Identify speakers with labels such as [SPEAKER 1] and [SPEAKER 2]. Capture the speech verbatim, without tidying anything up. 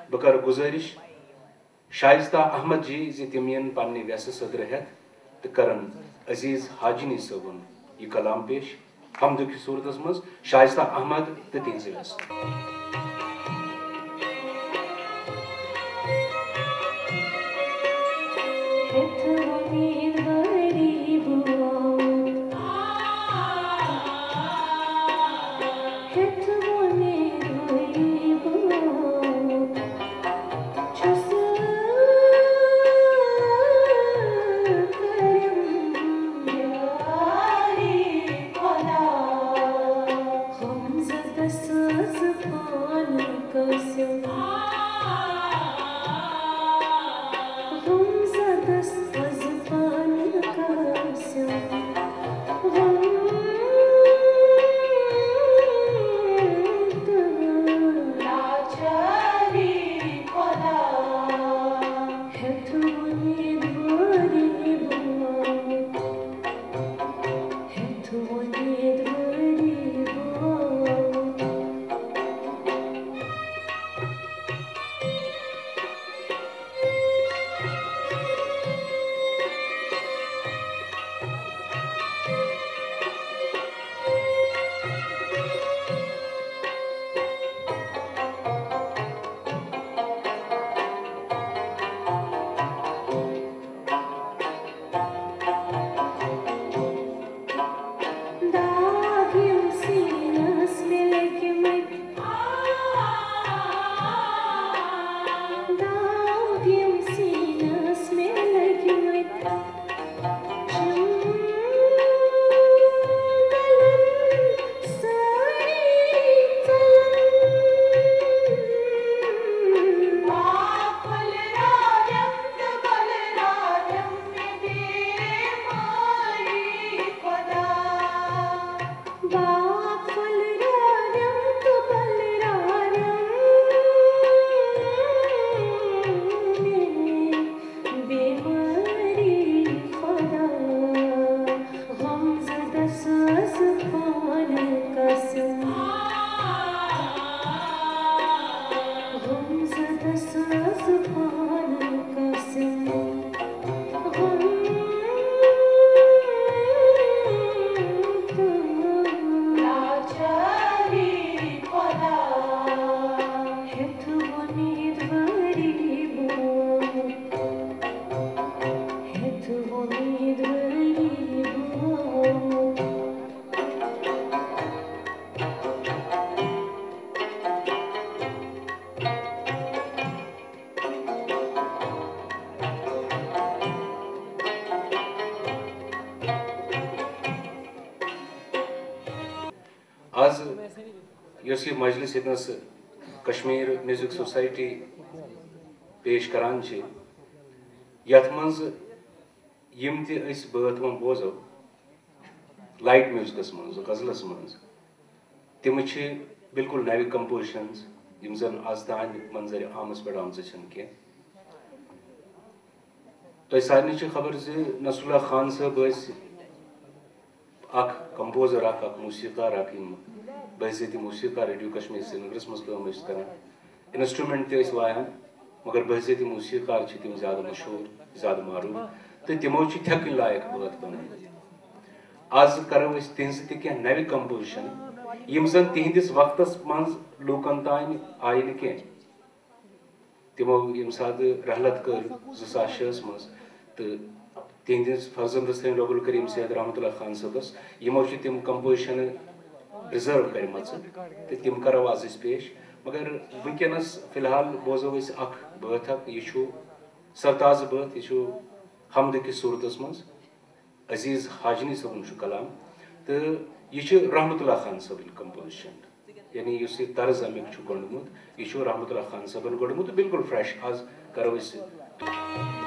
[SPEAKER 1] बह कर गुजारिश शाइस्ता अहमद जी जी तिम यन पन्ने व्यस सदर हेत तो करन अजीज हाजिनी सबन यह कलाम पेश हमद की सूरत मज शाइस्ता अहमद तो तिज व्यस आज यस यह मजलिस इतनस कश्मीर म्यूजिक सोसाइटी पेश करान छे यथ मंज यम ते अस बात वन बोजो लाइट म्यूजिकस मंज गजलस मंज तिम छे बिल्कुल नवी कंपोजिशंस यम जन आज तान मंजर आमस पे आमच छन के तो सारनी छे खबर जे नसरुल्लाह खान साहब अस अख कंपोजर अख अख मौसीकार अख बहज़ती मौसीकार रेडियो कश्मीर श्रीनगरस मज काम कर इंस्ट्रूमेंट ते वायान मगर बहज़ती मौसीकार तिम ज़्यादा मशहूर ज़्यादा मारूफ तो तिमो थकन लायक बात बन आज करो तिज त नव कंपोजिशन यम जन तिहंदिस वक्तस मज लूकन तान आय न कह तिमो यम सात रहलत कर ज़ सास शस मज तो तिहंदिस फजल रसूल रब्बुल करीम सैयद रहमतुल्लाह खान सबस यमो तिम कंपोजिशन रिजर्व कर तिम करो आज पेश मगर वनकस फिलहाल बोजो अख बात अख यह सरताज बात यह हमद कि सूरत मज अजीज हाजनी सबन कलाम तो यह रहमतुल्लाह खान सबन कंपोजिशन यानी इस तर्ज अमिक गोमुत यह रहमतुल्लाह खान सबन गोमुत बिल्कुल फ्रेश आज करो